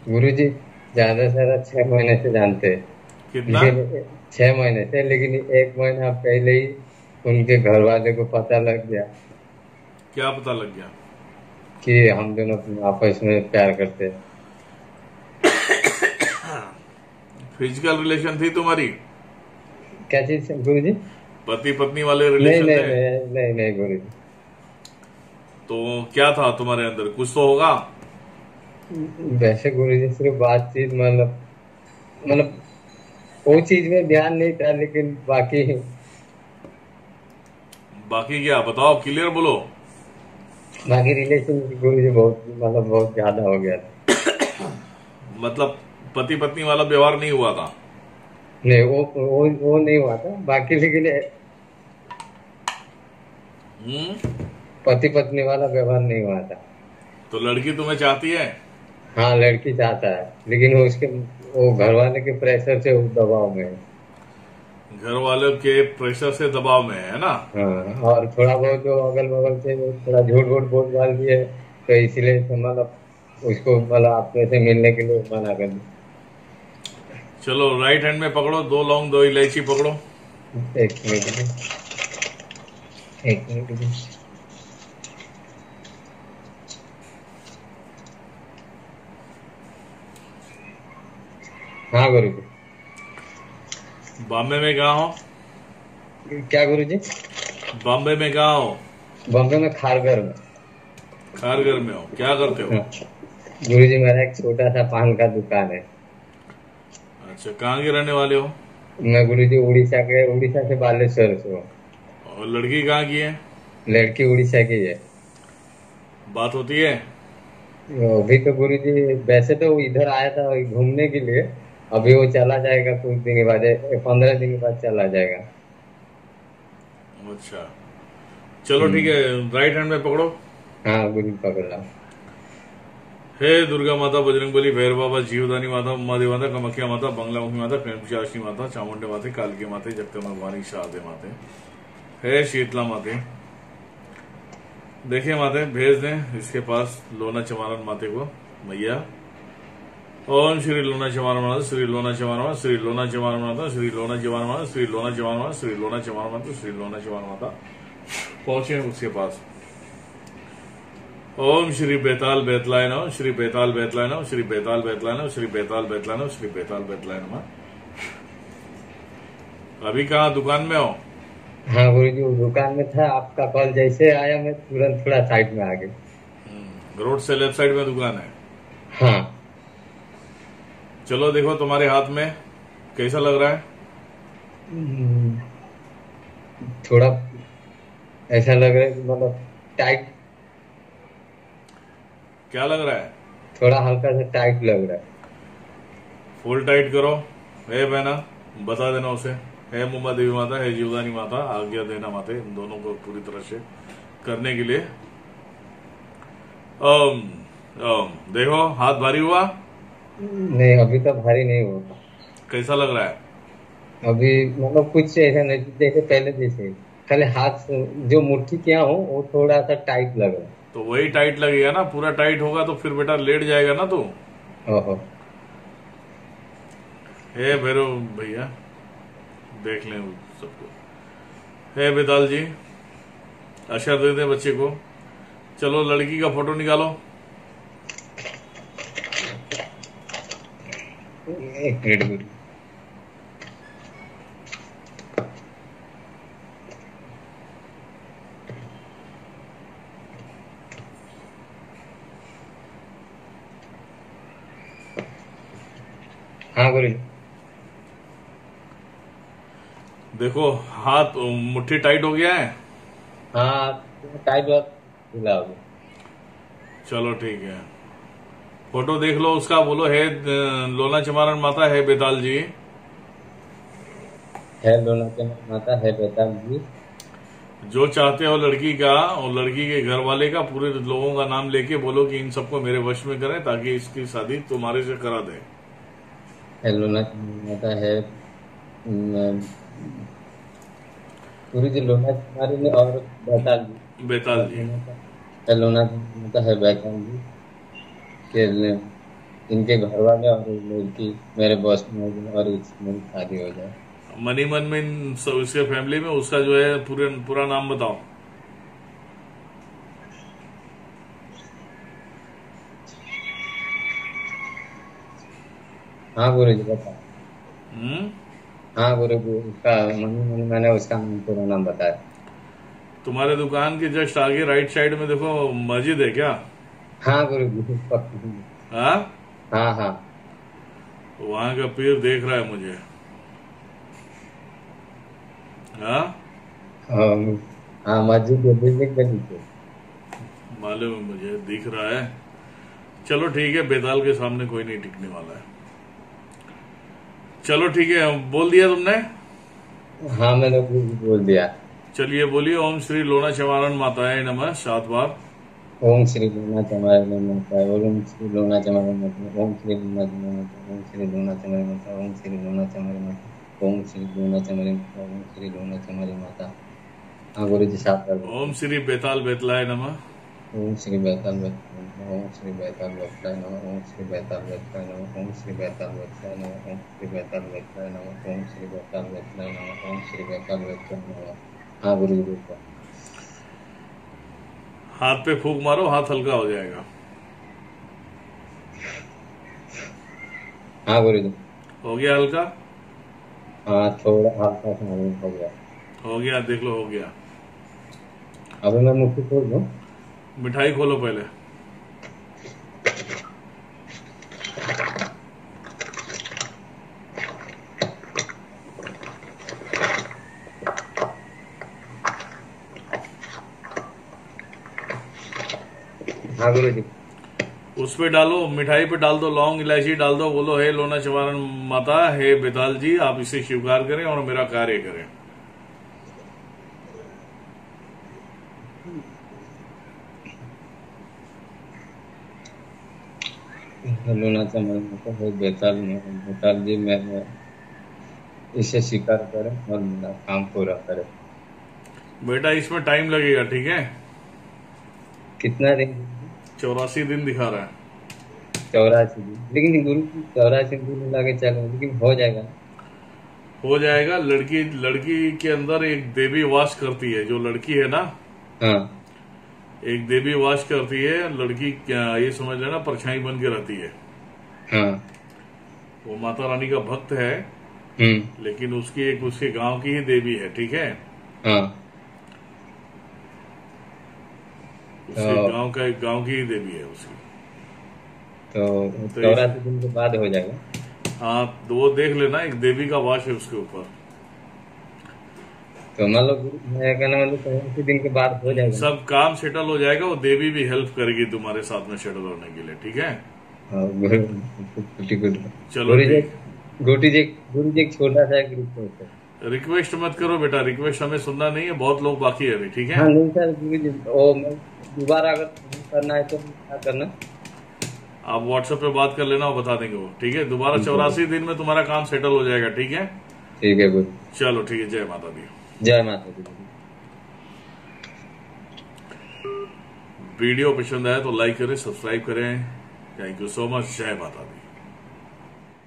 गुरुजी ज्यादा से ज्यादा 6 महीने से जानते हैं। कितना? लेकिन 6 महीने से, लेकिन 1 महीना पहले ही उनके घर वाले को पता लग गया क्या पता लग गया? कि हम दोनों आपस में प्यार करते हैं। फिजिकल रिलेशन थी तुम्हारी? क्या चीज गुरुजी? पति पत्नी वाले नहीं रिलेशन नहीं थे? नहीं नहीं नहीं गुरुजी। तो क्या था तुम्हारे अंदर, कुछ तो होगा। वैसे गुरुजी सिर्फ बातचीत, मतलब वो चीज में ध्यान नहीं था, लेकिन बाकी बाकी क्या बताओ, क्लियर बोलो। बाकी रिलेशन गुरुजी बहुत, बहुत ज्यादा हो गया था। मतलब पति पत्नी वाला व्यवहार नहीं हुआ था? नहीं, वो नहीं हुआ था बाकी, लेकिन हम्म। पति पत्नी वाला व्यवहार नहीं हुआ था। तो लड़की तुम्हें चाहती है? हाँ, लड़की चाहता है, लेकिन वो घर वाले के प्रेशर से वो दबाव में है। घर वालों के प्रेशर से दबाव में है ना? हाँ, और थोड़ा बहुत जो अगल बगल से वो थोड़ा झूठ वूठ बोल बाल दिए, तो इसलिए तो उसको अपने से मिलने के लिए मना कर चलो राइट हैंड में पकड़ो, दो लौंग दो इलायची पकड़ो। दिया। एक मिनट, एक मिनट। हाँ गुरु बॉम्बे में कहाँ हो? जी। क्या गुरु जी? बॉम्बे में कहाँ हो? बॉम्बे में खारघर में। खारघर में हो, क्या करते हो? हाँ गुरु जी, मेरा एक छोटा सा पान का दुकान है। अच्छा, कहाँ के रहने वाले हो? मैं गुरु जी उड़ीसा से बालेश्वर से हूँ। और लड़की कहाँ की है? लड़की उड़ीसा की है। बात होती है? अभी तो गुरु जी, वैसे तो वो इधर आया था घूमने के लिए। अभी वो चला जाएगा कुछ दिन बाद, 15 दिन बाद चला जाएगा। अच्छा, चलो ठीक है। हम्म। राइट हैंड में पकड़ो। हाँ गुरु जी, पकड़ रहा हूँ। हे दुर्गा माता, बजरंगबली, भैरव बाबा, जीवदानी माता, उमा देवी माता, कामाख्या माता, बंगलामुखी माता, प्रेमचारिणी माता, चामुंडे माते, कालकी माते, जगदम्बा भवानी, शारदे माते, हे शीतला माते। देखिए माते, भेज दें इसके पास लोना चमारन माते को। मैया ओम श्री लोना चमारन माता, श्री लोना चमारन माता, श्री लोना चमारन माता, श्री लोना चमारन माता, श्री लोना चमारन माता, श्री लोना चमारन माता, श्री लोना चमारन माता। पहुंचे उसके पास। ओम श्री बेताल बेतलाय नमः, श्री बेताल बेतलाय नमः, श्री बेताल बेतलाय नमः, श्री बेताल बेतलाय नमः, श्री बेताल बेतलाय नमः। अभी कहाँ, दुकान में हो? हाँ गुरु जी, वो दुकान में था, आपका कॉल जैसे आया मैं तुरंत थोड़ा साइड में आ गई। रोड से लेफ्ट साइड में दुकान है। हाँ। चलो देखो तुम्हारे हाथ में कैसा लग रहा है? हम्म, थोड़ा ऐसा लग रहा है कि टाइट। क्या लग रहा है? थोड़ा हल्का सा टाइट लग रहा है। फुल टाइट करो। है बहना, बता देना उसे। है मुंबा देवी माता, है जीवदानी माता, आज्ञा देना माते इन दोनों को पूरी तरह से करने के लिए। ओम ओम। देखो हाथ भारी हुआ? नहीं, अभी तो भारी नहीं होगा। कैसा लग रहा है? अभी कुछ ऐसा नहीं, जैसे पहले जैसे ही। खाली हाथ जो मुट्ठी किया हूँ वो थोड़ा सा टाइट लग रहा तो वही टाइट लगेगा ना, पूरा टाइट होगा तो फिर बेटा लेट जाएगा ना तू। है। ओहो। हे भैरव भैया, देख लें सबको। हे बेताल जी, अशर दे दे बच्चे को। चलो लड़की का फोटो निकालो। एक मिनट गुरु। हाँ गुरु जी। देखो हाथ मुट्ठी टाइट हो गया है। हाँ, टाइट बात ढीला हो गया। चलो ठीक है, फोटो देख लो उसका, बोलो हे लोना चमारन माता, है बेताल जी। है लोना के माता, है बेताल जी। जो चाहते हो लड़की का और लड़की के घर वाले का, पूरे लोगों का नाम लेके बोलो कि इन सबको मेरे वश में करें ताकि इसकी शादी तुम्हारे से करा दे। है लोना के माता, है गुरु जी लोना कुमारी ने, और बेताल जी। बेताल और जी। लोना का है, लोना के माता है बेताल जी के लिए। इनके घर वाले और लड़की मेरे बॉस में और मेरी शादी हो जाए। मनी मन में उसके फैमिली में उसका जो है पूरा नाम बताओ। हाँ गुरु जी बता। हम्म। हाँ गुरु जी, उसका मैंने उसका पूरा नाम बताया। तुम्हारे दुकान के जस्ट आगे राइट साइड में देखो, मस्जिद है क्या? हाँ गुरु जी पक्का। हाँ, हाँ हाँ। वहां का पीर देख रहा है मुझे। हाँ, हाँ हाँ, मस्जिद के बिल्डिंग के नीचे। मालूम है मुझे, दिख रहा है। चलो ठीक है, बेताल के सामने कोई नहीं टिकने वाला है। चलो ठीक है, बोल दिया तुमने। हाँ मैंने गुरु जी बोल दिया। चलिए बोलिए, ओम श्री लोना चमारण माताए नमः 7 बार। ओम श्री लोना चमारे माता, ओम श्री लोना चमारे माता, ओम श्री लोना चमारे माता, ओम श्री लोना चमारे माता, ओम श्री लोना चमारे माता, ओम श्री लोना चमारे माता, ओम श्री लोना चमारे माता। हाँ गुरु जी 7 बार। ओम श्री बेताल बेतलाय नमः। ओम श्री बेताल बेतलाय नमः, ओम श्री बेताल बेतलाय नमः, ओम श्री बेताल बेतलाय नमः, ओम श्री बेताल बेतलाय नमः, ओम श्री बेताल बेतलाय नमः, ओम श्री बेताल बेतलाय नमः, ओम श्री बेताल बेतलाय नमः। हाँ गुरु जी बिल्कुल। हाथ पे फूंक मारो, हाथ हल्का हो जाएगा। हाँ गुरु जी। हो गया हल्का? हाँ थोड़ा हल्का सा हो गया। हो गया, देख लो हो गया। अभी मैं मुट्ठी खोल दूं। मिठाई खोलो पहले। हाँ गुरु जी। उस पे डालो, मिठाई पे डाल दो, लौंग इलायची डाल दो, बोलो हे लोना चमारण माता, हे बेताल जी, आप इसे स्वीकार करें और मेरा कार्य करें। लोना चमारे माता, हे बेताल बेताल जी, मैं इसे स्वीकार करें और मेरा काम पूरा करें। बेटा इसमें टाइम लगेगा, ठीक है? कितना दिन? 84 दिन दिखा रहा है। 84 दिन? लेकिन गुरु जी 84 दिन लगे चलो, लेकिन हो जाएगा। हो जाएगा। लड़की लड़की के अंदर एक देवी वास करती है। जो लड़की है ना, हाँ एक देवी वास करती है। लड़की क्या, ये समझ लेना, परछाई बन के रहती है। हाँ। वो माता रानी का भक्त है, लेकिन उसकी एक उसके गांव की ही देवी है, ठीक है? हाँ। उसके तो गांव की ही देवी है उसकी। तो तो 84 दिन के बाद हो जाएगा। हाँ, तो वो देख लेना, एक देवी का वास है उसके ऊपर। तो मतलब मैं कहना मतलब 84 दिन के बाद हो जाएगा। सब काम सेटल हो जाएगा। वो देवी भी हेल्प करेगी तुम्हारे साथ में सेटल होने के लिए, ठीक है? हाँ, चलो ठीक। गुरु जी एक छोटा सा एक रिक्वेस्ट है। रिक्वेस्ट मत करो बेटा, रिक्वेस्ट हमें सुनना नहीं है, बहुत लोग बाकी है अभी, ठीक है? हाँ नहीं सर, गुरु जी वो मैं दोबारा अगर करना है तो क्या करना? आप व्हाट्सएप पे बात कर लेना, वो बता देंगे वो, ठीक है? दोबारा 84 दिन में तुम्हारा काम सेटल हो जाएगा, ठीक है? ठीक है गुरु। चलो ठीक है, जय माता दी। जय माता दी। वीडियो पसंद आया तो लाइक करें, सब्सक्राइब करें। Thank you so much. जय माता दी।